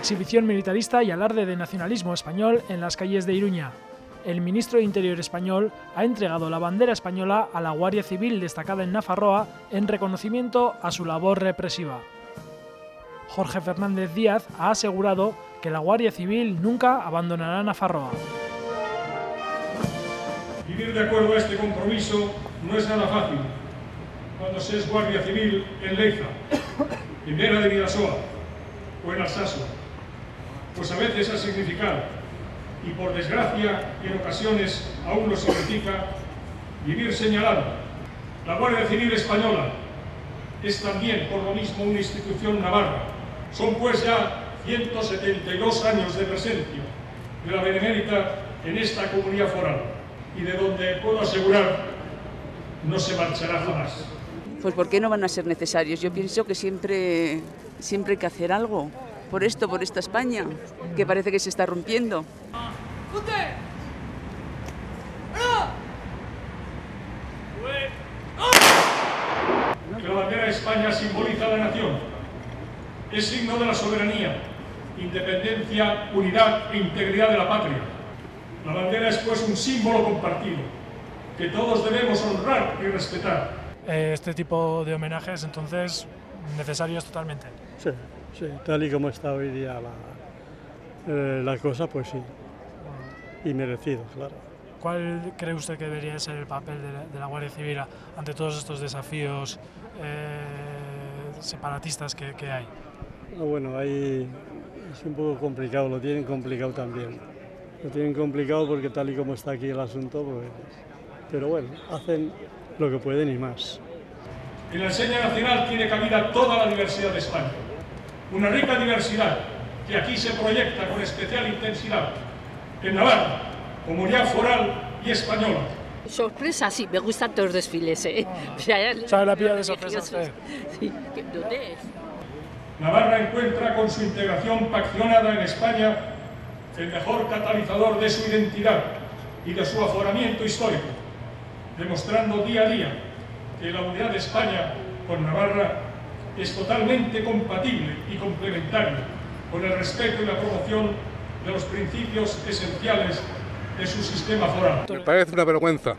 exhibición militarista y alarde de nacionalismo español en las calles de Iruña. El ministro de Interior español ha entregado la bandera española a la Guardia Civil destacada en Nafarroa en reconocimiento a su labor represiva. Jorge Fernández Díaz ha asegurado que la Guardia Civil nunca abandonará Nafarroa. Vivir de acuerdo a este compromiso no es nada fácil cuando se es Guardia Civil en Leiza, en Vera de Vidasoa o en Alsasua, pues a veces ha significado, y por desgracia y en ocasiones aún lo significa, vivir señalado. La Guardia Civil española es también por lo mismo una institución navarra. Son pues ya 172 años de presencia de la Benemérita en esta comunidad foral y de donde puedo asegurar no se marchará jamás. Pues ¿por qué no van a ser necesarios? Yo pienso que siempre hay que hacer algo por esta España, que parece que se está rompiendo. Que la bandera de España simboliza a la nación, es signo de la soberanía, independencia, unidad e integridad de la patria. La bandera es pues un símbolo compartido, que todos debemos honrar y respetar. Este tipo de homenajes, entonces, necesarios totalmente. Sí, sí, tal y como está hoy día la cosa, pues sí, y merecido, claro. ¿Cuál cree usted que debería ser el papel de la Guardia Civil ante todos estos desafíos separatistas que hay? Bueno, ahí es un poco complicado, lo tienen complicado también. Lo tienen complicado porque tal y como está aquí el asunto, pues, pero bueno, hacen lo que pueden y más. En la enseña nacional tiene cabida toda la diversidad de España. Una rica diversidad que aquí se proyecta con especial intensidad en Navarra, comunidad foral y española. Sorpresa, sí, me gustan todos los desfiles. ¿Sabe la pilla de sorpresa usted? Sí, ¿dónde es? Navarra encuentra con su integración paccionada en España el mejor catalizador de su identidad y de su aforamiento histórico, demostrando día a día que la unidad de España con Navarra es totalmente compatible y complementaria con el respeto y la promoción de los principios esenciales de su sistema foral. Me parece una vergüenza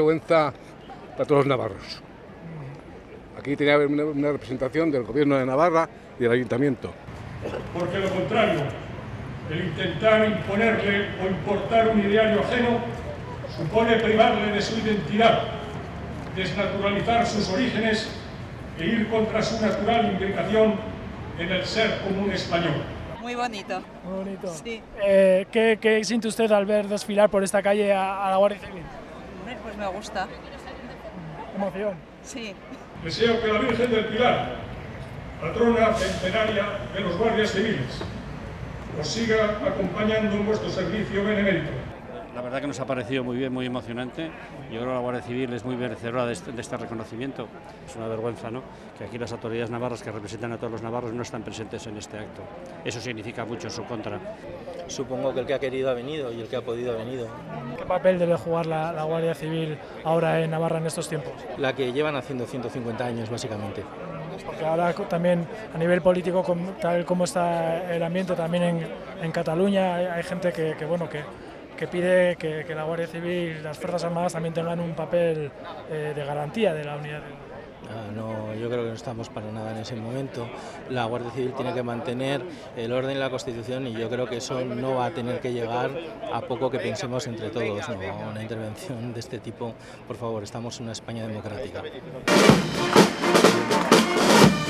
para todos los navarros. Aquí tenía que haber una representación del Gobierno de Navarra y del Ayuntamiento. Porque lo contrario, el intentar imponerle o importar un ideario ajeno supone privarle de su identidad, desnaturalizar sus orígenes e ir contra su natural implicación en el ser común español. Muy bonito. Muy bonito. Sí. ¿Qué siente usted al ver desfilar por esta calle a la Guardia Civil? Pues me gusta. Emoción. Sí. Deseo que la Virgen del Pilar, patrona centenaria de los guardias civiles, os siga acompañando en vuestro servicio benemérito. La verdad que nos ha parecido muy bien, muy emocionante. Yo creo que la Guardia Civil es muy merecedora de este reconocimiento. Es una vergüenza, ¿no?, que aquí las autoridades navarras que representan a todos los navarros no están presentes en este acto. Eso significa mucho en su contra. Supongo que el que ha querido ha venido y el que ha podido ha venido. ¿Qué papel debe jugar la Guardia Civil ahora en Navarra en estos tiempos? La que llevan haciendo 150 años, básicamente. Porque ahora también a nivel político, tal como está el ambiente también en Cataluña, hay gente que pide que la Guardia Civil y las Fuerzas Armadas también tengan un papel de garantía de la unidad. No, yo creo que no estamos para nada en ese momento. La Guardia Civil tiene que mantener el orden y la Constitución y yo creo que eso no va a tener que llegar a poco que pensemos entre todos. No, una intervención de este tipo, por favor, estamos en una España democrática.